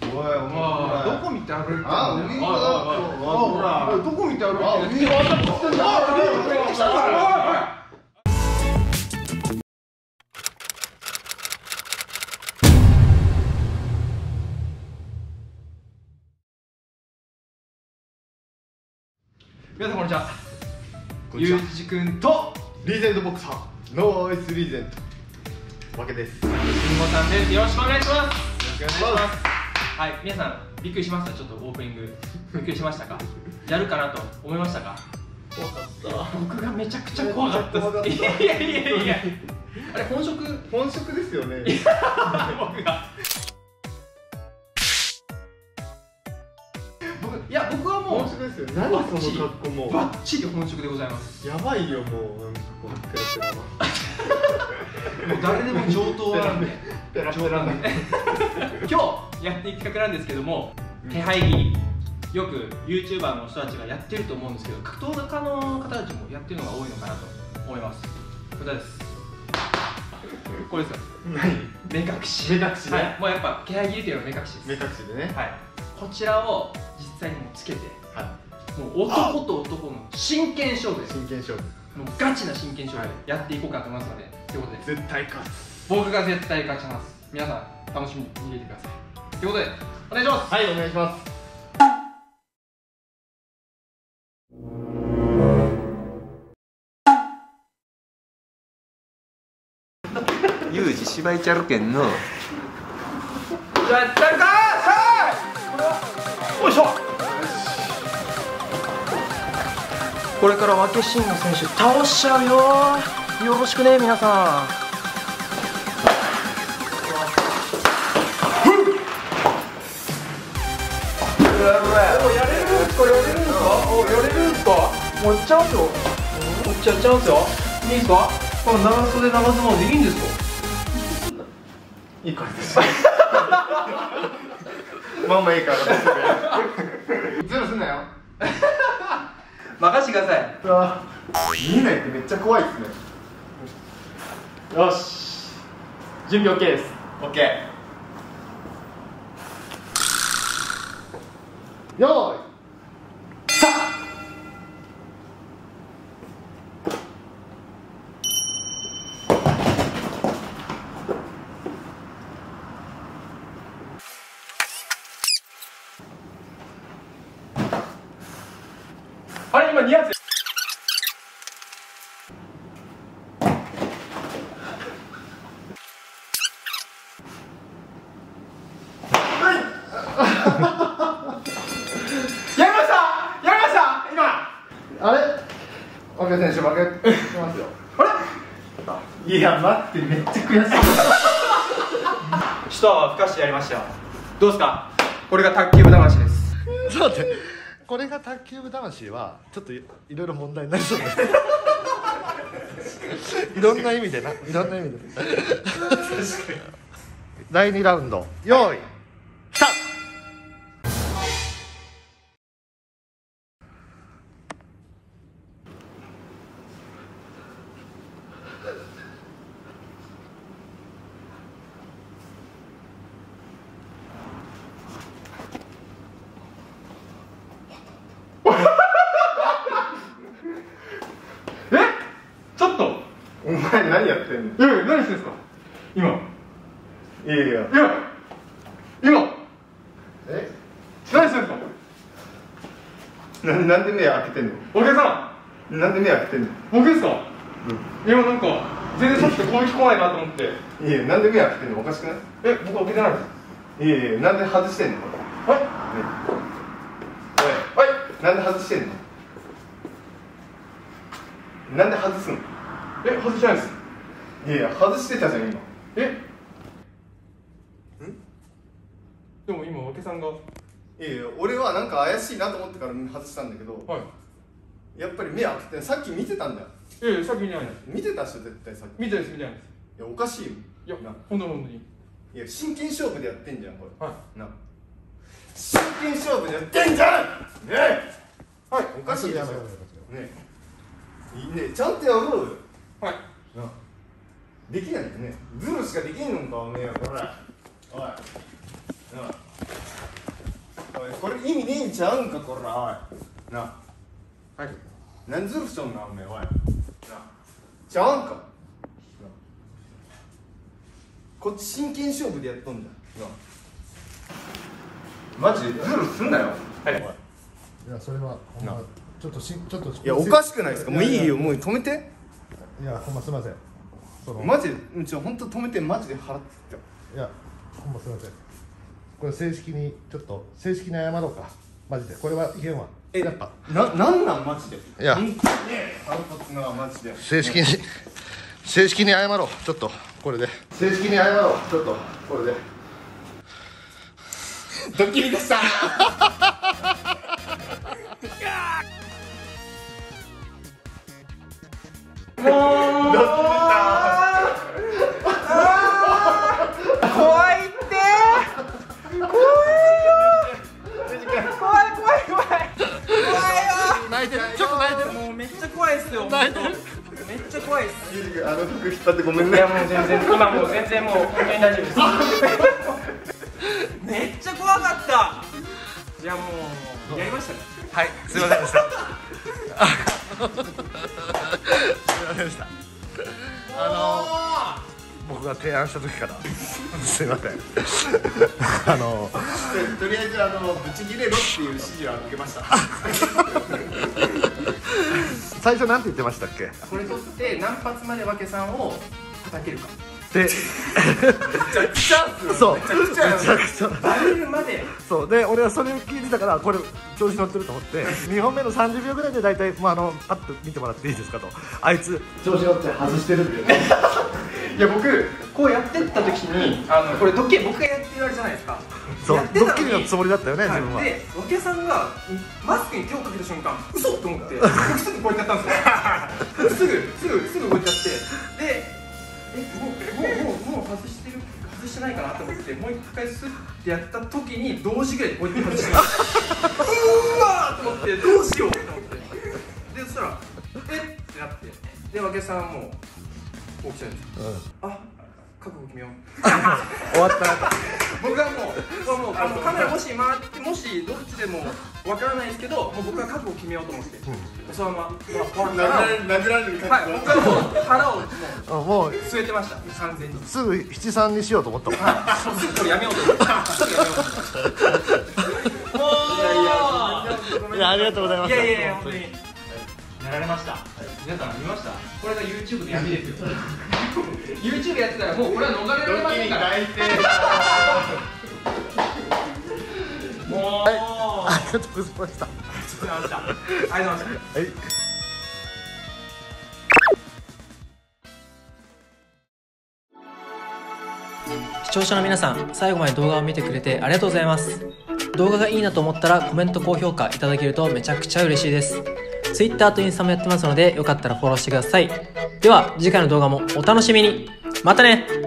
おい、 どこ見て歩いてんの？ あ、ウイングだ。 ほら、どこ見て歩いてんの？ ウイングだ。 皆さんこんにちは。ゆうじくんとリーゼントボクサー、ノーイスリーゼントわけです。 しんごさんです。よろしくお願いします。よろしくお願いします。はい、皆さんびっくりしました。ちょっとオープニングびっくりしましたか？やるかなと思いましたか？ 怖かった。 僕がめちゃくちゃ怖かったです。いやいやあれ本職ですよね。 僕はもう本職ですよ。何その格好も。 バッチリ本職でございます。 やばいよ、もうなんかこうペラペラ。 もう誰でも上等なんで。 ペラペラなんで。 今日やっていく企画なんですけども、手配切り。よく YouTuber の人たちがやってると思うんですけど、格闘家の方たちもやってるのが多いのかなと思います。こちらです。これですよ。目隠し。 目隠しね。 もうやっぱ気配切りっていうのは目隠しです。 目隠しでね。 はい。こちらを実際にもつけて、もう男と男の真剣勝負です。 真剣勝負。 もうガチな真剣勝負でやっていこうかと思いますので、ということで絶対勝つ。 僕が絶対勝ちます。皆さん楽しみに見ていてください。ということでお願いします。 はい、お願いします。 ユージ芝居ちゃるけんの。 じゃあやったるかー。よいしょ。これから負けシーンの選手倒しちゃうよ。よろしくね皆さん。おやれるんすか？やれるんすか？おやれるんすか？もういっちゃうんすよ。もういっちゃうんすよ。いいんすか？この長袖長ズボンでいいんですか？ いいからです。まあまあいいから。ズルすんなよ。 任せてください。 うわ、見えないってめっちゃ怖いっすね。 よし、準備 OK です。 OK。 よーいスタート。 あれ今2発。 あれ、若選手負けてますよ。 あれ、 いや待って、めっちゃ悔しい。 一泡吹かしてやりましたよ。どうですか？これが卓球部魂です。 ちょっと待って、これが卓球部魂はちょっといろいろ問題になりそうです。いろんな意味でな、いろんな意味で。第2ラウンド、用意スタート。 ちょっとお前何やってんの？ 何してんすか今？ いやいや、 今え、 何してんすか？ なんで目開けてんの？ お客さなんで目開けてんの？ ん、僕ですか？今なんか全然さっきと攻撃来ないなと思って。 いや、なんで目開けてんの？おかしくない？ 僕開けてないです。 いやいや、なんで外してんの？ はいね、おい、なんで外してんの？なんで外すの？ 外してないです。 いやいや、外してたじゃん今。 でも今お客さんが。 いやいや、俺はなんか怪しいなと思ってから外したんだけど、 はい。 やっぱり目開けて、さっき見てたんだよ。 さっき見てないです。 見てたっしょ絶対さっき。 見てないです。 いや、おかしいよ。 いやな、 本当に。 いや、真剣勝負でやってんじゃんこれ。 はな、真剣勝負でやってんじゃんねえ。 はい。 おかしいでしょねえ。いいね、ちゃんとやろうよ。 はい。 な、できないよね。ズルしかできんのかおめえは。これおい、 おいこれ意味ねえんちゃうんかこらおいなあはい何ずるしとんなおめえおいなあちゃうんかなあこっち真剣勝負でやっとんじゃんなあマジでズルすんなよはいいやそれはほんまちょっといやおかしくないですかもういいよもう止めていやほんますいませんマジで本当止めてマジで払っていやほんますいませんこれ正式に謝ろうかマジでこれはいけんわやっぱなんなんマジでいや本当にね腹立つなマジで正式に謝ろうちょっとこれで正式に謝ろうちょっとこれでドッキリでした怖いって怖い泣いてるちょっと泣いてるもうめっちゃ怖いっすよ泣いてるめっちゃ怖いっすユージ君服引っ張ってごめんねいやもう全然今もう全然もう本当に大丈夫ですめっちゃ怖かったいやもうやりましたねはいすいませんでしたすいませんでした僕が提案した時からすいませんとりあえずブチ切れろっていう指示は受けました最初なんて言ってましたっけこれ取って何発までわけさんを叩けるかでチャンスそうめちゃくちゃめちゃくちゃバレるまでそうで俺はそれを聞いてたからこれ調子乗ってると思って2本目の30秒ぐらいで大体パッと見てもらっていいですかとあいつ調子乗って外してるんでいや僕こうやってった時にこれドッキリ僕がやってるあれじゃないですかそうやってたのにドッキリのつもりだったよね自分はでわけさんがマスクに手をかけた瞬間嘘と思って僕すぐこうやってやったんですよすぐこうやってやってでもう外してないかなと思ってもう一回スッてやった時に同時ぐらいこうやって外してうわーと思ってどうしようと思ってでそしたらってなってでわけさんはもう起きちゃうんですあ覚悟決めよう終わったな僕はもうカメラもし回ってもしどっちでもわからないですけどもう僕は覚悟を決めようと思って、そのまま終わったら殴られるはい僕はもう腹をもうもう据えてました完全にすぐ七三にしようと思ったもんはいすぐこれやめようと思ってすぐやめようと思っていやありがとうございましたいや本当にやられました皆さん見ましたこれが YouTube で闇ですよYouTube やってたらもうこれは逃れられませんからもうありがとうございましたありがとうございましたありがとうございましたはい視聴者の皆さん、最後まで動画を見てくれてありがとうございます。動画がいいなと思ったらコメント、高評価いただけるとめちゃくちゃ嬉しいです。Twitter とインスタもやってますのでよかったらフォローしてください。では次回の動画もお楽しみに。またね。